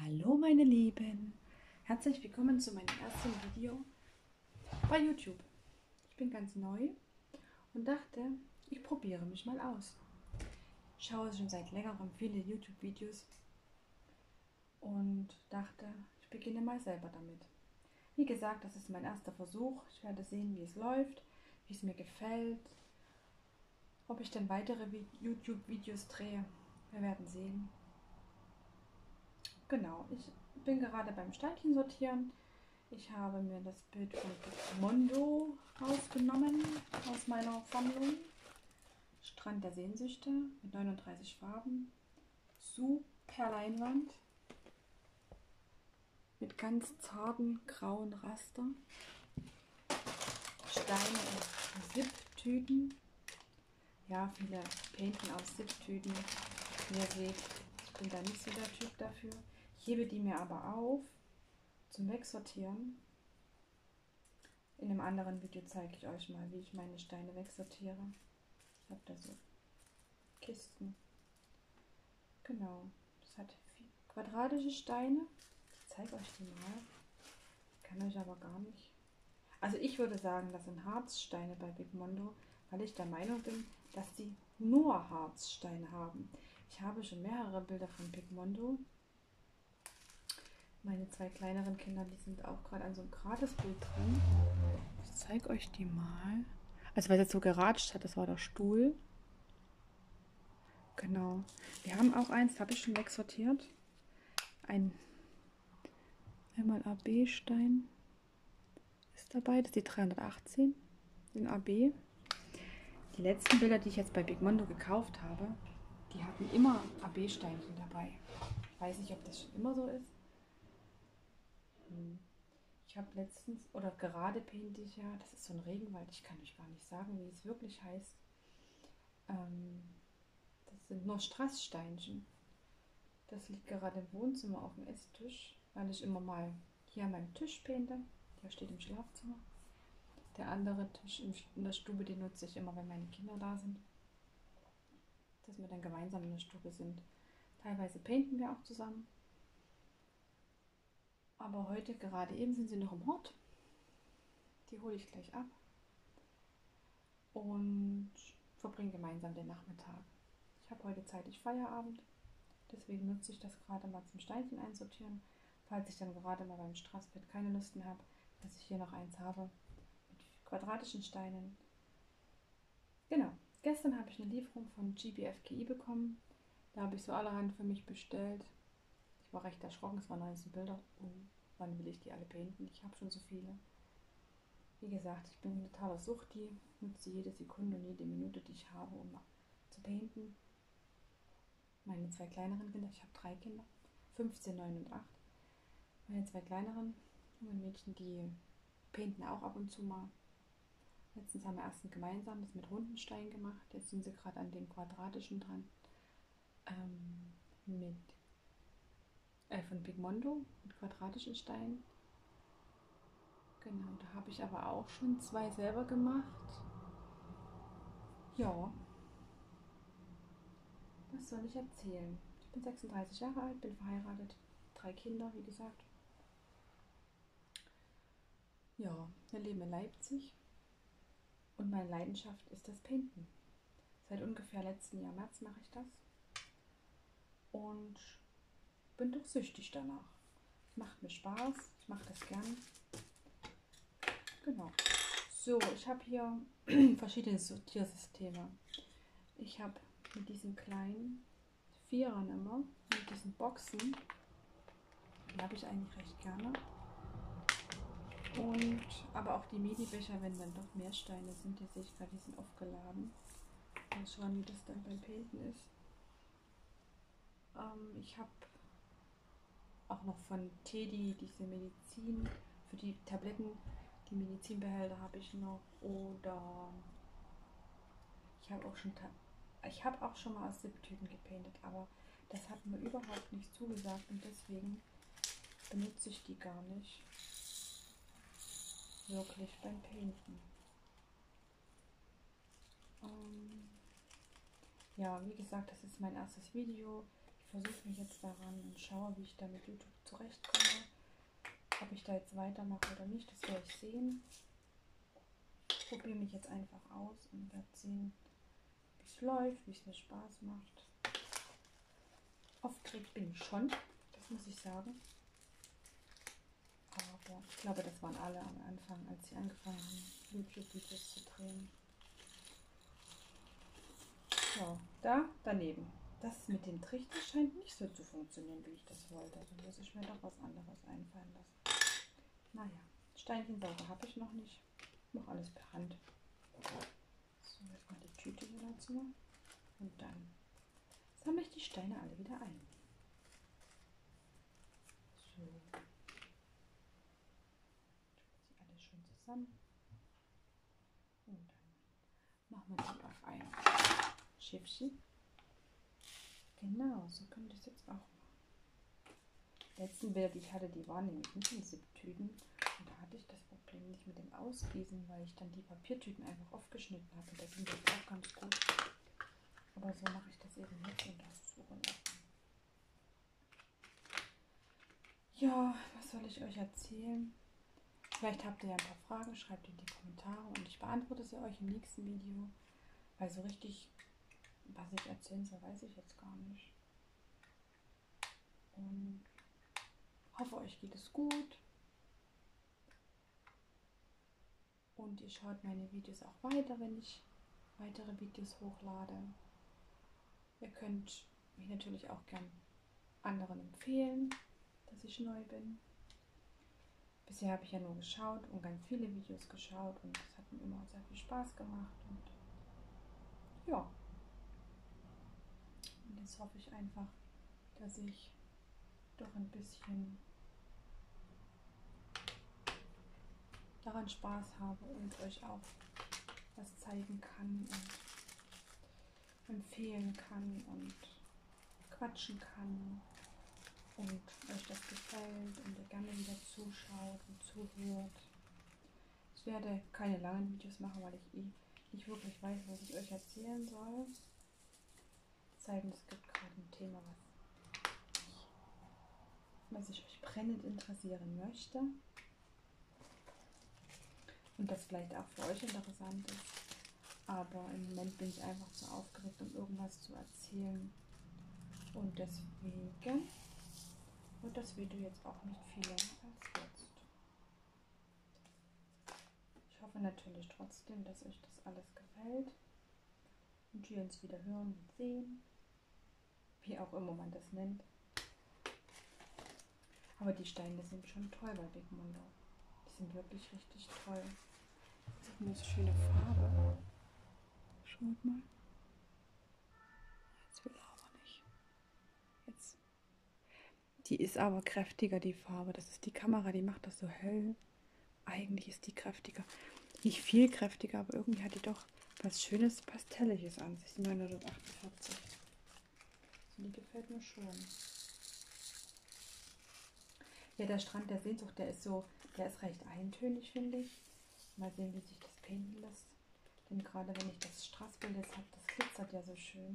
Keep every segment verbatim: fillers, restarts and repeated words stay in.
Hallo meine Lieben, herzlich willkommen zu meinem ersten Video bei YouTube. Ich bin ganz neu und dachte, ich probiere mich mal aus. Ich schaue schon seit längerem viele YouTube-Videos und dachte, ich beginne mal selber damit. Wie gesagt, das ist mein erster Versuch. Ich werde sehen, wie es läuft, wie es mir gefällt, ob ich dann weitere YouTube-Videos drehe. Wir werden sehen. Genau, ich bin gerade beim Steinchen sortieren. Ich habe mir das Bild von Picmondo rausgenommen aus meiner Sammlung. Strand der Sehnsüchte mit neununddreißig Farben. Super Leinwand mit ganz zarten grauen Raster. Steine in Zip-Tüten. Ja, viele Painten aus Zip-Tüten. Wie ihr seht, ich bin da nicht so der Typ dafür. Ich hebe die mir aber auf zum Wegsortieren. In einem anderen Video zeige ich euch mal, wie ich meine Steine wegsortiere. Ich habe da so Kisten. Genau, das hat vier quadratische Steine. Ich zeige euch die mal. Kann euch aber gar nicht. Also ich würde sagen, das sind Harzsteine bei Picmondo, weil ich der Meinung bin, dass die nur Harzsteine haben. Ich habe schon mehrere Bilder von Picmondo. Meine zwei kleineren Kinder, die sind auch gerade an so einem Gratisbild drin. Ich zeige euch die mal. Also weil es jetzt so geratscht hat, das war der Stuhl. Genau. Wir haben auch eins, das habe ich schon wegsortiert. Ein einmal A B-Stein ist dabei. Das ist die dreihundertachtzehn in A B. Die letzten Bilder, die ich jetzt bei Picmondo gekauft habe, die hatten immer A B-Steinchen dabei. Ich weiß nicht, ob das schon immer so ist. Ich habe letztens, oder gerade painte ich ja, das ist so ein Regenwald, ich kann euch gar nicht sagen, wie es wirklich heißt. Ähm, das sind nur Strasssteinchen. Das liegt gerade im Wohnzimmer auf dem Esstisch, weil ich immer mal hier an meinem Tisch painte. Der steht im Schlafzimmer. Der andere Tisch in der Stube, den nutze ich immer, wenn meine Kinder da sind. Dass wir dann gemeinsam in der Stube sind. Teilweise painten wir auch zusammen. Aber heute, gerade eben, sind sie noch im Hort. Die hole ich gleich ab. Und verbringen gemeinsam den Nachmittag. Ich habe heute zeitig Feierabend. Deswegen nutze ich das gerade mal zum Steinchen einsortieren. Falls ich dann gerade mal beim Strassbett keine Lust mehr habe, dass ich hier noch eins habe mit quadratischen Steinen. Genau. Gestern habe ich eine Lieferung von G B F K I bekommen. Da habe ich so allerhand für mich bestellt. Ich war recht erschrocken, es waren neunzehn Bilder. Oh, wann will ich die alle painten? Ich habe schon so viele. Wie gesagt, ich bin ein totaler Suchti, nutze jede Sekunde und jede Minute, die ich habe, um zu painten. Meine zwei kleineren Kinder, ich habe drei Kinder, fünfzehn, neun und acht. Meine zwei kleineren jungen Mädchen, die painten auch ab und zu mal. Letztens haben wir erst ein gemeinsames mit runden Steinen gemacht. Jetzt sind sie gerade an den quadratischen dran. Ähm, mit äh, von Picmondo mit quadratischen Steinen. Genau, da habe ich aber auch schon zwei selber gemacht. Ja. Was soll ich erzählen? Ich bin sechsunddreißig Jahre alt, bin verheiratet, drei Kinder, wie gesagt. Ja, wir leben in Leipzig und meine Leidenschaft ist das Painten. Seit ungefähr letzten Jahr März mache ich das und bin doch süchtig danach. Es macht mir Spaß, ich mache das gern. Genau. So, ich habe hier verschiedene Sortiersysteme. Ich habe mit diesen kleinen Vierern immer, mit diesen Boxen, die habe ich eigentlich recht gerne. Und aber auch die Mini-Becher, wenn dann doch mehr Steine sind, die sehe ich gerade, die sind aufgeladen. Mal schauen, wie das dann beim Painten ist. Ähm, ich habe auch noch von Teddy diese Medizin, für die Tabletten, die Medizinbehälter habe ich noch. Oder ich habe auch schon ich habe auch schon mal aus Zip-Tüten gepaintet, aber das hat mir überhaupt nicht zugesagt und deswegen benutze ich die gar nicht wirklich beim Painten. Ähm, ja, wie gesagt, das ist mein erstes Video. Ich versuche mich jetzt daran und schaue, wie ich da mit YouTube zurechtkomme. Ob ich da jetzt weitermache oder nicht, das werde ich sehen. Ich probiere mich jetzt einfach aus und werde sehen, wie es läuft, wie es mir Spaß macht. Aufgeregt bin ich schon, das muss ich sagen. Aber ich glaube, das waren alle am Anfang, als sie angefangen haben, YouTube-Videos zu drehen. So, da daneben. Das mit dem Trichter scheint nicht so zu funktionieren, wie ich das wollte. Also muss ich mir doch was anderes einfallen lassen. Naja, Steinchensauger habe ich noch nicht. Ich mache alles per Hand. So, jetzt mal die Tüte hier dazu. Und dann sammle ich die Steine alle wieder ein. So. Ich sie alle schön zusammen. Und dann machen wir die auf ein Schiffchen. Genau, so könnte ich es jetzt auch machen. Die letzten Bilder, die ich hatte, die waren nämlich nicht in Siebtüten. Und da hatte ich das Problem nicht mit dem Ausgießen, weil ich dann die Papiertüten einfach aufgeschnitten habe. Und da ging das auch ganz gut. Aber so mache ich das eben nicht und das so lassen. Ja, was soll ich euch erzählen? Vielleicht habt ihr ja ein paar Fragen, schreibt die in die Kommentare und ich beantworte sie euch im nächsten Video. Weil so richtig, was ich erzählen soll, weiß ich jetzt gar nicht. Und hoffe, euch geht es gut. Und ihr schaut meine Videos auch weiter, wenn ich weitere Videos hochlade. Ihr könnt mich natürlich auch gern anderen empfehlen, dass ich neu bin. Bisher habe ich ja nur geschaut und ganz viele Videos geschaut und es hat mir immer sehr viel Spaß gemacht. Und ja, und jetzt hoffe ich einfach, dass ich doch ein bisschen daran Spaß habe und euch auch was zeigen kann und empfehlen kann und quatschen kann und euch das gefällt und ihr gerne wieder zuschaut und zuhört. Ich werde keine langen Videos machen, weil ich eh nicht wirklich weiß, was ich euch erzählen soll. Es sei denn, es gibt gerade ein Thema, was ich, was ich euch brennend interessieren möchte. Und das vielleicht auch für euch interessant ist. Aber im Moment bin ich einfach zu aufgeregt, um irgendwas zu erzählen. Und deswegen wird das Video jetzt auch nicht viel länger als jetzt. Ich hoffe natürlich trotzdem, dass euch das alles gefällt. Und wir uns wieder hören und sehen. Wie auch immer man das nennt. Aber die Steine sind schon toll bei Big Mondo. Die sind wirklich richtig toll. Das ist eine so schöne Farbe. Schaut mal. Jetzt will er aber nicht. Jetzt. Die ist aber kräftiger, die Farbe. Das ist die Kamera, die macht das so hell. Eigentlich ist die kräftiger. Nicht viel kräftiger, aber irgendwie hat die doch was Schönes Pastelliges an sich. neunhundertachtundvierzig. Also die gefällt mir schon. Ja, der Strand der Sehnsucht, der ist so, der ist recht eintönig, finde ich. Mal sehen, wie sich das painten lässt. Denn gerade wenn ich das Straßbild jetzt habe, das glitzert ja so schön.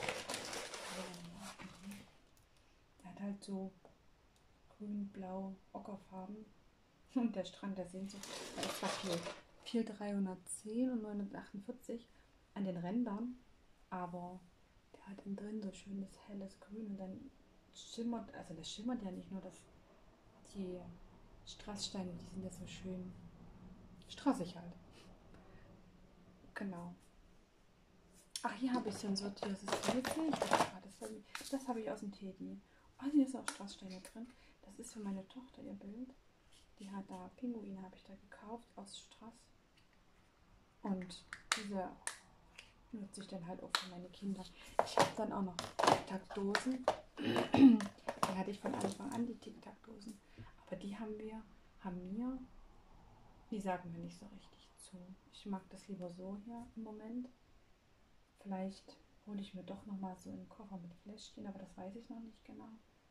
Der hat halt so grün, blau, ockerfarben. Und der Strand der Sehnsucht, da ist zwar viel, viel dreihundertzehn und neunhundertachtundvierzig an den Rändern, aber der hat innen drin so schönes helles Grün und dann schimmert, also das schimmert ja nicht nur, das, die Strasssteine, die sind ja so schön strassig halt. Genau. Ach, hier habe ich so ein sortiertes System. Das, das habe ich aus dem Teddy. Oh, hier sind auch Strasssteine drin. Das ist für meine Tochter ihr Bild. Die hat da, Pinguine habe ich da gekauft aus Strass. Und diese nutze ich dann halt auch für meine Kinder. Ich habe dann auch noch Tic-Tac-Dosen. Die hatte ich von Anfang an, die Tic-Tac-Dosen. Aber die haben wir, haben mir, die sagen mir nicht so richtig zu. Ich mag das lieber so hier im Moment. Vielleicht hole ich mir doch noch mal so einen Koffer mit Fläschchen, aber das weiß ich noch nicht genau.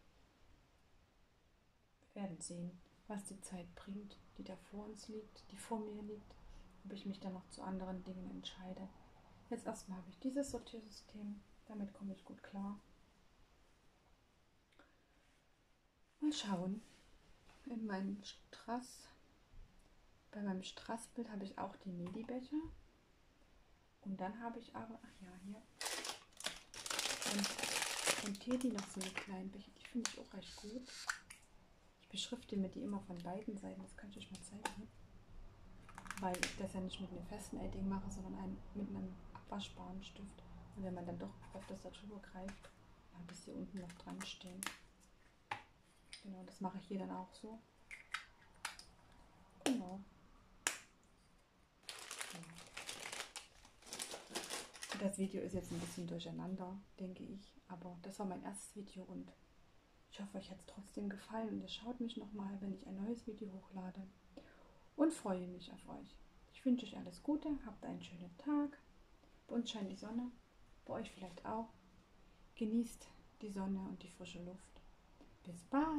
Wir werden sehen, was die Zeit bringt, die da vor uns liegt, die vor mir liegt, ob ich mich dann noch zu anderen Dingen entscheide. Jetzt erstmal habe ich dieses Sortiersystem, damit komme ich gut klar. mal schauen. In meinem Strass, bei meinem Strassbild habe ich auch die Medi-Becher. Und dann habe ich aber, ach ja, hier. Und, und hier die noch so eine kleinen Becher, die finde ich auch recht gut. Ich beschrifte mir die immer von beiden Seiten, das kann ich euch mal zeigen. Weil ich das ja nicht mit einem festen Edding mache, sondern ein, mit einem abwaschbaren Stift. Und wenn man dann doch öfters darüber greift, dann habe ich sie unten noch dran stehen. Genau, das mache ich hier dann auch so. Genau. Das Video ist jetzt ein bisschen durcheinander, denke ich, aber das war mein erstes Video und ich hoffe, euch hat es trotzdem gefallen und ihr schaut mich nochmal, wenn ich ein neues Video hochlade und freue mich auf euch. Ich wünsche euch alles Gute, habt einen schönen Tag, bei uns scheint die Sonne, bei euch vielleicht auch. Genießt die Sonne und die frische Luft. Bis bald!